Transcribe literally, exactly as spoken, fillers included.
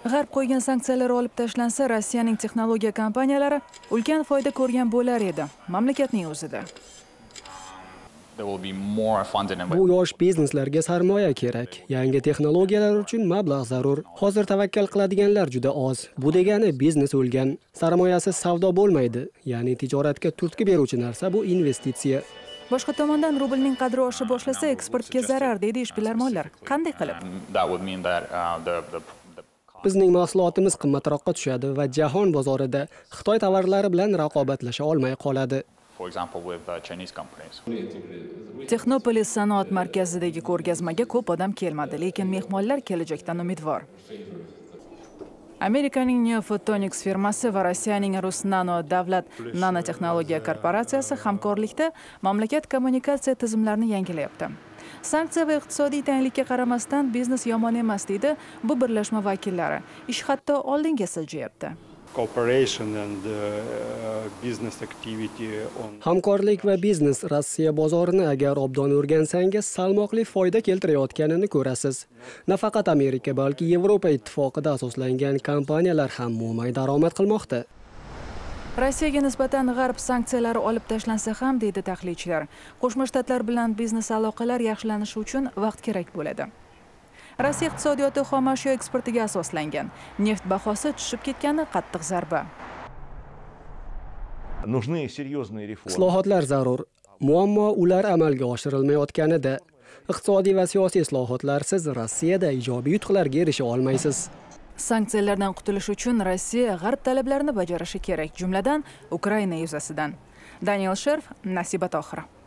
G'arb qo'ygan sanksiyalar olib tashlansa, Rossiyaning texnologiya kompaniyalari ulkan foyda ko'rgan bo'lar edi, mamlakatning o'zida. Bu yosh bizneslarga sarmoya kerak. Yangi texnologiyalar uchun mablag' zarur. Hozir tavakkal qiladiganlar juda oz. Bu degani biznes o'lgan. Sarmoyasiz savdo bo'lmaydi. Ya'ni tijoratga turtki beruvchi narsa bu investitsiya. Boshqa tomondan rublning qadri osha boshlasa, eksportga zarar deydi ishbilarmonlar. Qanday qilib? Bizning mahsulotimiz qimmatroqqa tushadi va jahon bozorida Xitoy tovarlari bilan raqobatlasha olmay qoladi. Texnopolis sanoat markazidagi ko'rgazmaga ko'p odam kelmadi, lekin mehmonlar kelajakdan umidvor. Amerikaning Neophotonics firmasi va Rossiyaning Rusnano davlat nanotexnologiya korporatsiyasi hamkorlikda mamlakat kommunikatsiya tizimlarini yangilayapti. Sanksiya va iqtisodiy tanglikka qaramasdan biznes yomon emas deydi bu birlashma vakillari. Ish hatto oldinga siljayapti. Hamkorlik va biznes Rossiya bozorini agar obdon o'rgansangiz, salmoqli foyda keltirayotganini ko'rasiz. Nafaqat Amerika, balki Yevropa ittifoqida asoslangan kompaniyalar ham mo'may daromad qilmoqda. Rossiyaga nisbatan g'arb sanksiyalari olib tashlansa ham, deydi tahlilchilar, Qo'shma Shtatlar bilan biznes aloqalar yaxshilanishi uchun vaqt kerak bo'ladi. Rossiya iqtisodiyoti xomashyo eksportiga asoslangan. Neft bahosi tushib ketgani qattiq zarba. Islohotlar zarur. Muammo ular amalga oshirilmayotganida. Iqtisodiy va siyosiy islohotlarsiz Rossiyada ijobiy yutuqlarga erisha olmaysiz. Sanksiyalardan qutulish uchun Rossiya g'arb talablarini bajarishi kerak, jumladan Ukraina yuzasidan. Daniel Sherf, Nasiba Tohira.